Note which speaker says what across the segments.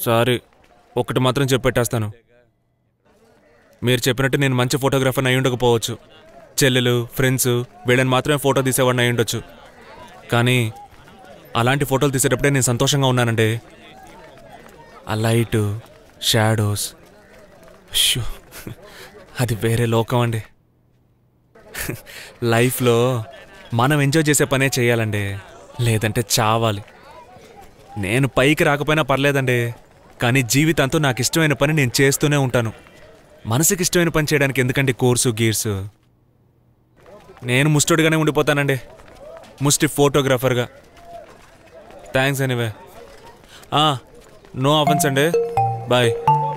Speaker 1: Sorry, ఒకటి మాత్రం చెప్పెట్టేస్తాను. మీరు చెప్పినట్టు నేను మంచి ఫోటోగ్రాఫర్ని అయి ఉండకపోవచ్చు. చెల్లెలు, ఫ్రెండ్స్ వీళ్ళని మాత్రమే ఫోటో తీసేవాడిని అయి ఉండొచ్చు. కానీ అలాంటి ఫోటోలు తీసేటప్పుడే నేను సంతోషంగా ఉన్నానండి. ఆ లైటు, షాడోస్, అది వేరే లోకం అండి. లైఫ్లో మనం ఎంజాయ్ చేసే పనే చేయాలండి, లేదంటే చావాలి. నేను పైకి రాకపోయినా పర్లేదండి, కానీ జీవితంతో నాకు ఇష్టమైన పని నేను చేస్తూనే ఉంటాను. మనసుకి ఇష్టమైన పని చేయడానికి ఎందుకండి కోర్సు గీర్సు? నేను ముస్టోడిగానే ఉండిపోతానండి, ముస్టి ఫోటోగ్రాఫర్గా. Thanks anyway. నో అఫెన్స్ అండి, bye.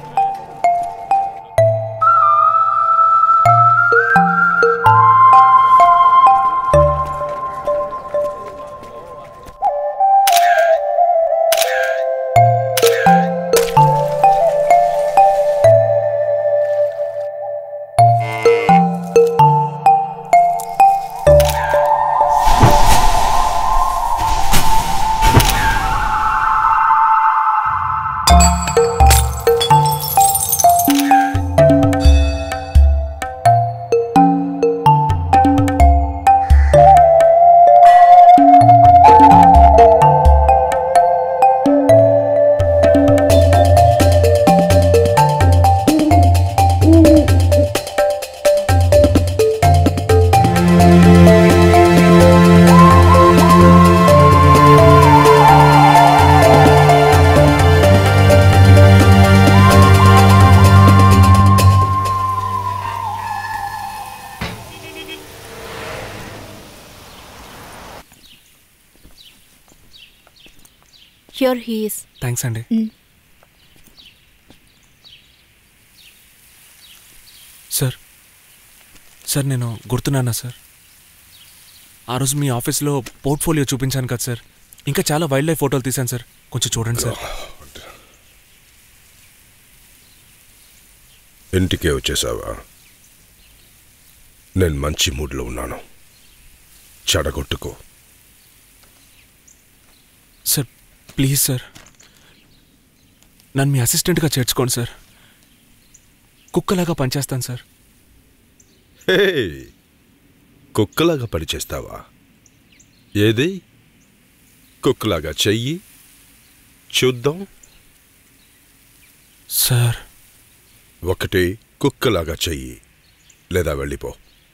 Speaker 2: Here he is.
Speaker 1: Thanks అండి. సార్ నేను గుర్తున్నానా సార్? ఆ రోజు మీ ఆఫీస్లో పోర్ట్ఫోలియో చూపించాను కదా సార్. ఇంకా చాలా వైల్డ్ లైఫ్ ఫోటోలు తీశాను సార్, కొంచెం చూడండి సార్.
Speaker 3: ఇంటికే వచ్చేసావా? నేను మంచి మూడ్లో ఉన్నాను, చెడగొట్టుకో.
Speaker 1: సార్ ప్లీజ్ సార్, నన్ను మీ అసిస్టెంట్గా చేర్చుకోండి సార్. కుక్కలాగా పనిచేస్తాను సార్.
Speaker 3: హే, కుక్కలాగా పనిచేస్తావా? ఏది కుక్కలాగా చెయ్యి చూద్దాం.
Speaker 1: సార్
Speaker 3: ఒకటి కుక్కలాగా చెయ్యి, లేదా వెళ్ళిపో.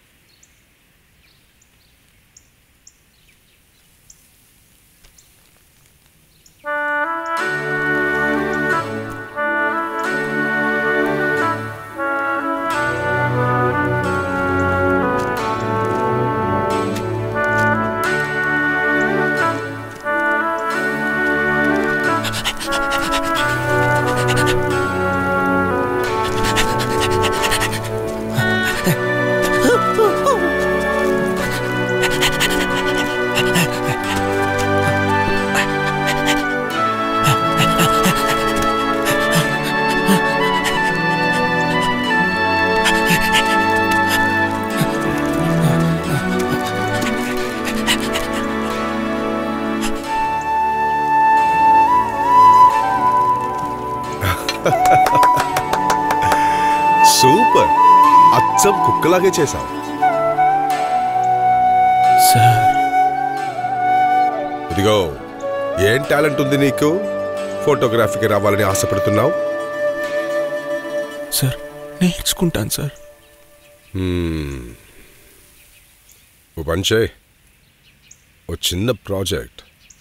Speaker 3: సూపర్, అచ్చం కుక్కలాగే చేశావు.
Speaker 1: సార్
Speaker 3: ఇదిగో, ఏం టాలెంట్ ఉంది నీకు? ఫోటోగ్రఫీకి రావాలని ఆశపడుతున్నావు?
Speaker 1: సార్ నేర్చుకుంటాను సార్.
Speaker 3: ఓ పంచే, ఓ చిన్న ప్రాజెక్ట్.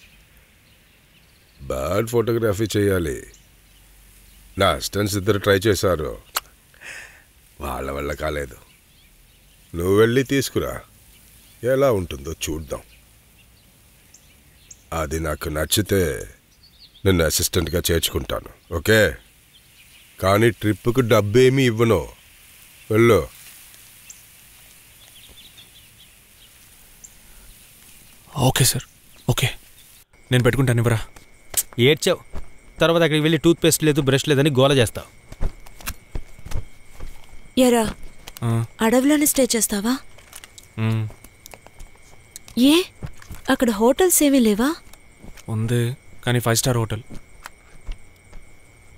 Speaker 3: బర్డ్ ఫోటోగ్రఫీ చేయాలి. నా అసిస్టెంట్స్ ఇద్దరు ట్రై చేశారు, వాళ్ళ వల్ల కాలేదు. నువ్వు వెళ్ళి తీసుకురా, ఎలా ఉంటుందో చూద్దాం. అది నాకు నచ్చితే నిన్ను అసిస్టెంట్గా చేర్చుకుంటాను, ఓకే? కానీ ట్రిప్పుకు డబ్బేమీ ఇవ్వను, వెళ్ళు.
Speaker 1: ఓకే సార్, ఓకే, నేను పెట్టుకుంటాను. ఇవ్వరా?
Speaker 4: ఏడ్చావు, తర్వాత అక్కడికి వెళ్ళి టూత్పేస్ట్ లేదు, బ్రష్ లేదని గోల చేస్తావు.
Speaker 2: ఎరా, అడవిలోనే స్టే చేస్తావా? ఏ, అక్కడ హోటల్స్ ఏమీ లేవా?
Speaker 1: ఉంది, కానీ 5 స్టార్ హోటల్.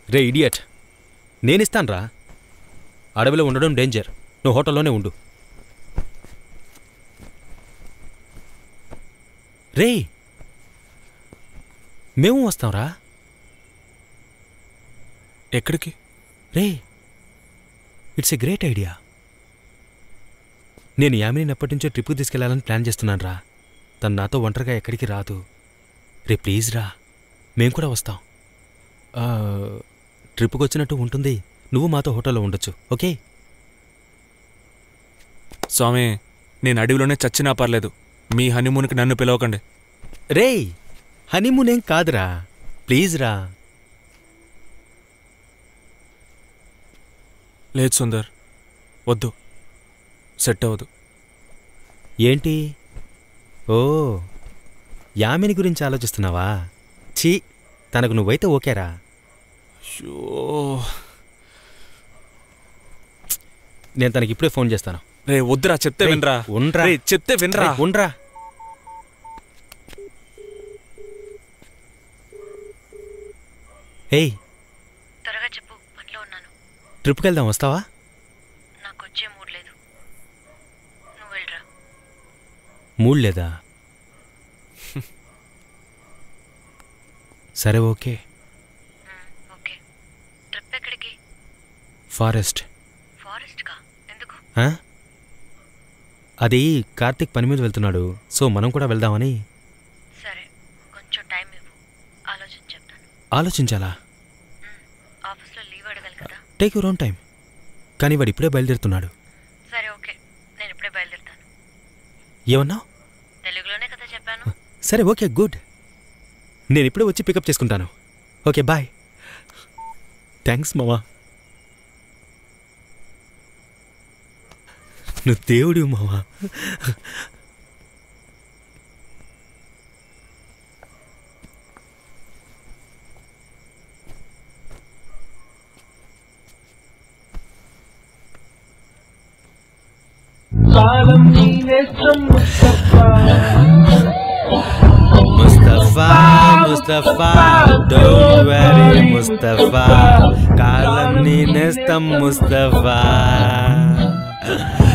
Speaker 4: రే ఇడియట్, నేనిస్తాన్రా. అడవిలో ఉండడం డేంజర్, నువ్వు హోటల్లోనే ఉండు. రే మేము వస్తాంరా.
Speaker 1: ఎక్కడికి?
Speaker 4: రే ఇట్స్ ఎ గ్రేట్ ఐడియా. నేను యామిని ఎప్పటి నుంచో ట్రిప్కి తీసుకెళ్లాలని ప్లాన్ చేస్తున్నాను రా. తను నాతో ఒంటరిగా ఎక్కడికి రాదు. రే ప్లీజ్ రా, మేం కూడా వస్తాం. ట్రిప్కి వచ్చినట్టు ఉంటుంది. నువ్వు మాతో హోటల్లో ఉండొచ్చు, ఓకే?
Speaker 1: స్వామి, నేను అడవిలోనే చచ్చినా పర్లేదు, మీ హనీమూన్కి నన్ను పిలవకండి.
Speaker 4: రే హనీమూన్ ఏం కాదురా, ప్లీజ్ రా.
Speaker 1: లేదు సుందర్, వద్దు, సెట్ అవ్వదు.
Speaker 4: ఏంటి? ఓ యామిని గురించి ఆలోచిస్తున్నావా? ఛీ, తనకు నువ్వైతే ఓకేరా.
Speaker 1: షో,
Speaker 4: నేను తనకి ఇప్పుడే ఫోన్ చేస్తాను.
Speaker 1: రే వద్దురా, చెప్తే వినరా.
Speaker 4: ఉండ్రా,
Speaker 1: చెప్తే వినరా.
Speaker 4: ఉండ్రా. ఏయ్
Speaker 2: త్వరగా చెప్పు, పనిలో ఉన్నాను.
Speaker 4: ట్రిప్కి వెళ్దాం, వస్తావా?
Speaker 2: నాకు వచ్చే మూడ్ లేదు, నువ్వు వెళ్ళరా.
Speaker 4: మూడ్ లేదా? సరే ఓకే.
Speaker 2: ఓకే. ట్రిప్ ఎక్కడికి?
Speaker 4: ఫారెస్ట్.
Speaker 2: ఫారెస్ట్కా? ఎందుకు?
Speaker 4: అది కార్తీక్ పని మీద వెళ్తున్నాడు, సో మనం కూడా వెళ్దామని.
Speaker 2: సరే, కొంచెం టైం ఇవ్వు, ఆలోచించి చెప్తాను.
Speaker 4: ఆలోచించాలా?
Speaker 2: ఆఫీస్లో లీవ్ అడగాలి కదా.
Speaker 4: Take your own time. కానీ వాడు ఇప్పుడే బయలుదేరుతున్నాడు.
Speaker 2: సరే ఓకే, నేను ఇప్పుడే బయలుదేరుతాను.
Speaker 4: ఏమన్నావు?
Speaker 2: తెలుగులోనే కదా చెప్పాను.
Speaker 4: సరే ఓకే, గుడ్. నేను ఇప్పుడే వచ్చి పికప్ చేసుకుంటాను. Okay bye. థ్యాంక్స్ మామా, నువ్వు దేవుడి మామా. ముస్తఫా ముస్తఫా, డోంట్ వరీ ముస్తఫా, కాలం నీ నేస్తం ముస్తఫా.